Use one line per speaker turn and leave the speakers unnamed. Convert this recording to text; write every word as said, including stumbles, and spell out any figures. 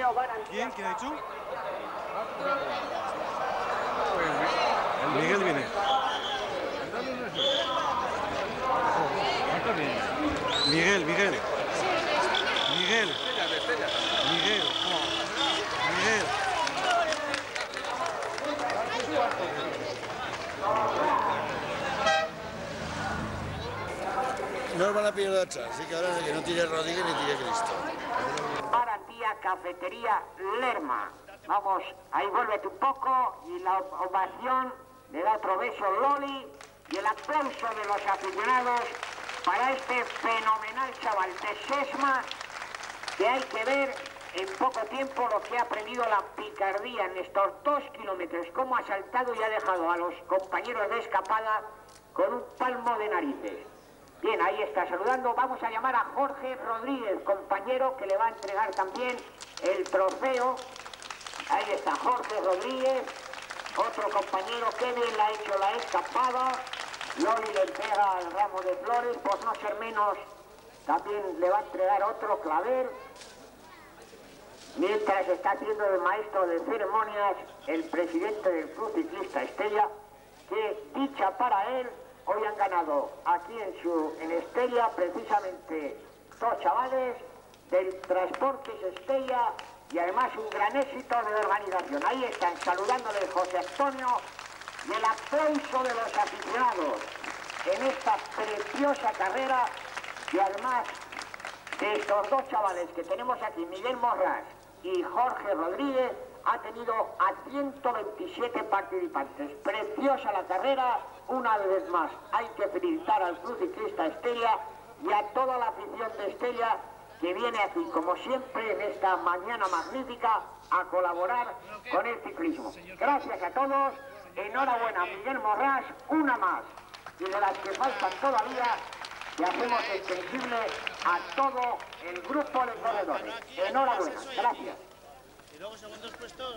trofeo garantía.
¿Quién? ¿Quién ha dicho? Miguel viene. Miguel, Miguel. Miguel. Miguel. Miguel.
No van a pillar atrás, así que ahora que no tire Rodríguez ni tire Cristo.
Garantía Cafetería Lerma. Vamos, ahí vuélvete un poco y la ovación le da otro beso Loli y el aplauso de los aficionados para este fenomenal chaval de Sesma, que hay que ver en poco tiempo lo que ha aprendido la picardía en estos dos kilómetros, cómo ha saltado y ha dejado a los compañeros de escapada con un palmo de narices. Bien, ahí está saludando. Vamos a llamar a Jorge Rodríguez, compañero que le va a entregar también el trofeo. Ahí está Jorge Rodríguez, otro compañero. Kevin le ha hecho la escapada. Loli le entrega el ramo de flores, por no ser menos, también le va a entregar otro clavel. Mientras está haciendo el maestro de ceremonias, el presidente del Club Ciclista Estella, que dicha para él, hoy han ganado aquí en, su, en Estella precisamente dos chavales del Transportes Estella y además un gran éxito de organización. Ahí están saludándole José Antonio y el aplauso de los aficionados en esta preciosa carrera y además de estos dos chavales que tenemos aquí, Miguel Morras y Jorge Rodríguez, ha tenido a ciento veintisiete participantes. Preciosa la carrera, una vez más. Hay que felicitar al Club Ciclista Estella y a toda la afición de Estella que viene aquí, como siempre, en esta mañana magnífica, a colaborar con el ciclismo. Gracias a todos, enhorabuena Miguel Morras, una más. Y de las que faltan todavía, que hacemos extensible a todo el grupo de corredores. Enhorabuena, gracias.
Y luego segundos puestos.